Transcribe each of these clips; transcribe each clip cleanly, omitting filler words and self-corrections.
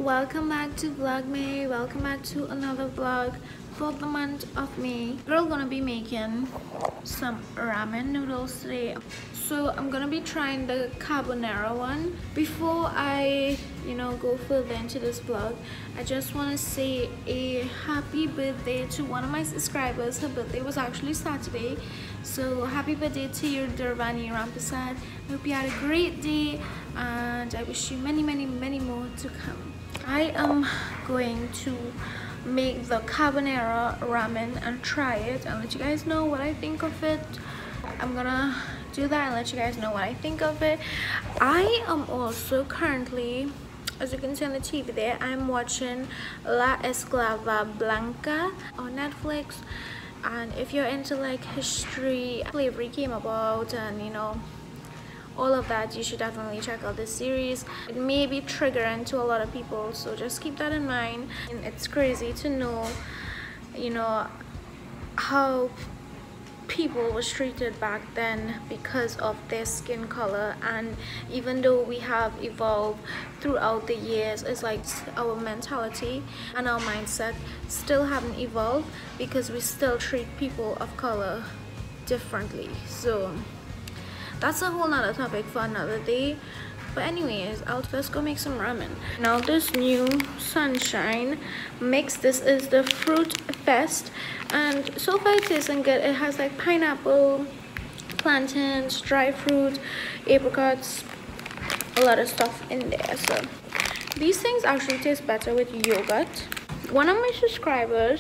welcome back to Vlog May. Welcome back to another vlog for the month of May. We're gonna be making some ramen noodles today. So I'm gonna be trying the carbonara one. Before I go further into this vlog, I just want to say a happy birthday to one of my subscribers. Her birthday was actually Saturday, so happy birthday to you, Durvani Rampasad. I hope you had a great day and I wish you many more to come. I am going to make the carbonara ramen and try it and let you guys know what I think of it. I'm gonna do that and let you guys know what I think of it. I am also currently, as you can see on the TV there, I'm watching La Esclava Blanca on Netflix. And if you're into like history, slavery came about, and all of that, you should definitely check out this series. It may be triggering to a lot of people, so just keep that in mind. And it's crazy to know how people was treated back then because of their skin color. And even though we have evolved throughout the years, it's like our mentality and our mindset still haven't evolved because we still treat people of color differently. So that's a whole nother topic for another day. But anyways, I'll just go make some ramen. Now this new Sunshine mix, this is the Fruit Fest, and so far it tasting good. It has like pineapple, plantains, dry fruit, apricots, a lot of stuff in there. So these things actually taste better with yogurt. One of my subscribers,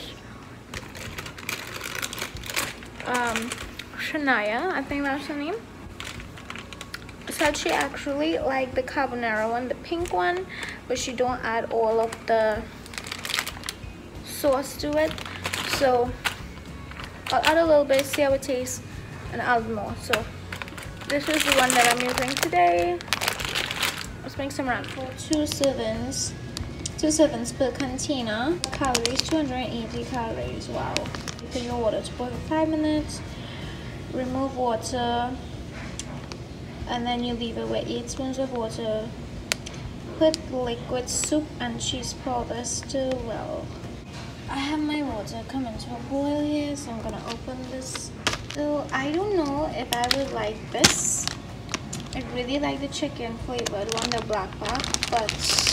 Shania, I think that's her name, said she actually liked the carbonara one, the pink one, but she don't add all of the sauce to it. So I'll add a little bit, see how it tastes, and add more. So this is the one that I'm using today. Let's make some ramen. For two servings per container. Calories 280 calories. Wow. Put your water to boil for 5 minutes. Remove water, and then you leave it with 8 spoons of water. Put liquid soup and cheese powder, stir well. I have my water coming to a boil here, so I'm gonna open this. So I don't know if I would like this. I really like the chicken flavored one, the black pack, but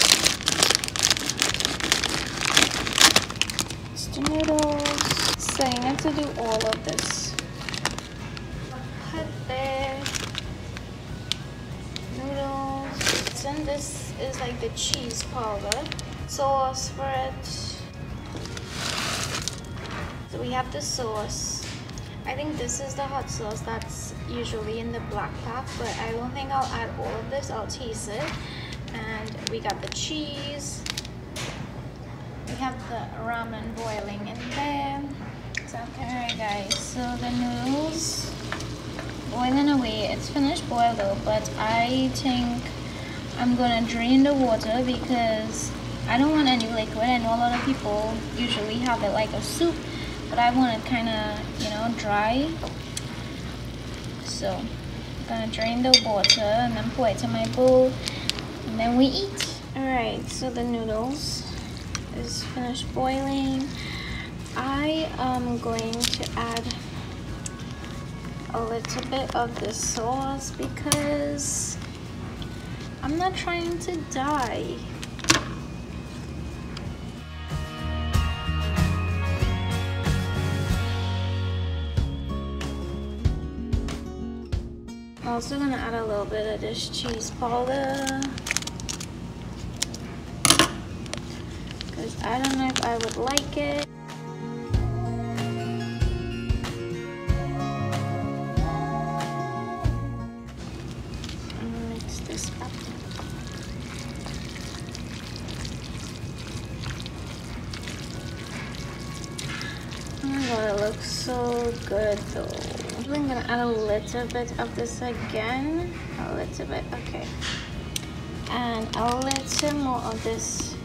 it's the noodles. So I need to do all of this. Put there. Noodles, and this is like the cheese powder, sauce for it. So we have the sauce. I think this is the hot sauce that's usually in the black pack, but I don't think I'll add all of this. I'll taste it. And we got the cheese. We have the ramen boiling in there. So alright guys, so the noodles boiling away. It's finished boiled though, but I think I'm gonna drain the water because I don't want any liquid. I know a lot of people usually have it like a soup, but I want it kind of dry. So I'm gonna drain the water and then pour it in my bowl, and then we eat. Alright, so the noodles is finished boiling. I am going to add a little bit of the sauce because I'm not trying to die. I'm also gonna add a little bit of this cheese powder because I don't know if I would like it. It looks so good though. I'm gonna add a little bit of this again. A little bit, okay. And a little more of this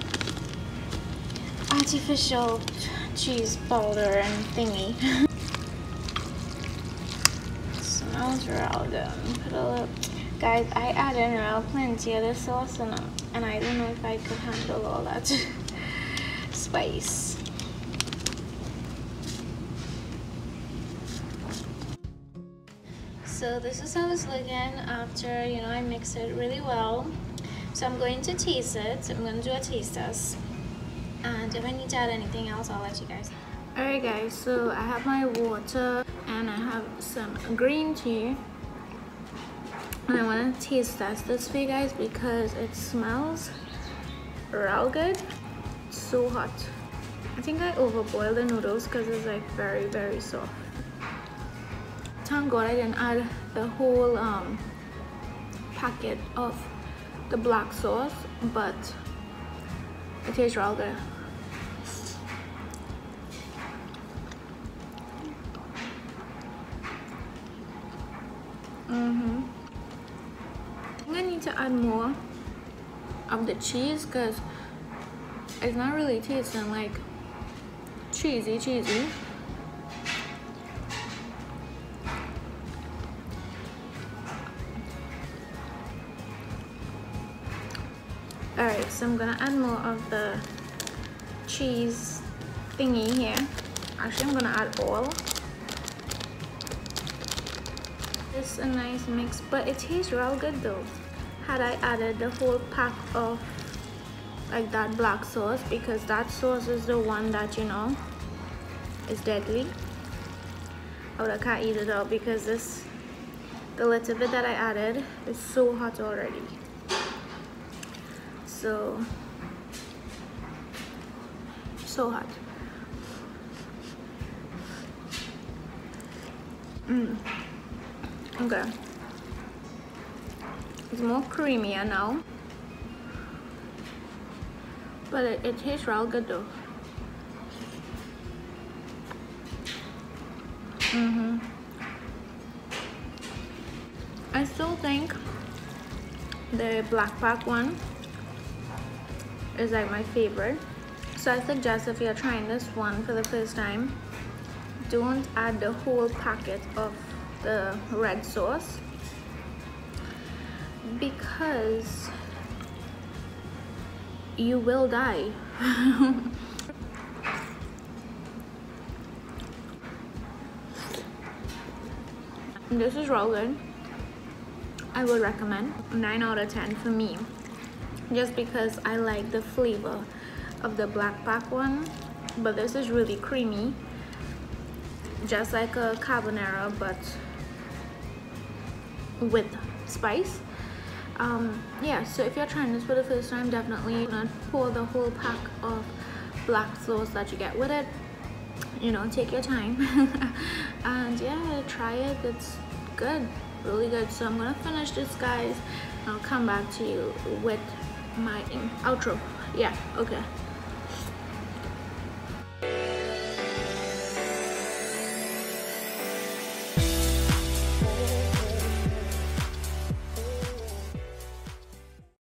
artificial cheese powder and thingy. Smells real good. Put a little Guys, I added real plenty of the sauce in it, and I don't know if I could handle all that spice. So this is how it's looking after, you know, I mix it really well. So I'm going to taste it. I'm going to do a taste test, and if I need to add anything else, I'll let you guys know. Alright guys, so I have my water and I have some green tea, and I want to taste test this for you guys because it smells real good. It's so hot. I think I overboiled the noodles because it's like very soft. Thank God I didn't add the whole packet of the black sauce, but it tastes real good. I think I need to add more of the cheese because it's not really tasting like cheesy. Alright, so I'm gonna add more of the cheese thingy here. Actually, I'm gonna add all. It's a nice mix, but it tastes real good though. Had I added the whole pack of like that black sauce, because that sauce is the one that, you know, is deadly, I would have can't eat it all because the little bit that I added is so hot already. So hot. Okay, it's more creamier now, but it tastes real good though. I still think the black pack one is like my favorite. So I suggest if you're trying this one for the first time, don't add the whole packet of the red sauce because you will die. This is real good. I would recommend 9 out of 10 for me, just because I like the flavor of the black pack one, but this is really creamy, just like a carbonara but with spice. Yeah, so if you're trying this for the first time, definitely not pour the whole pack of black sauce that you get with it. You know, take your time and yeah, try it. It's good, really good. So I'm gonna finish this, guys. I'll come back to you with my outro. Yeah, okay.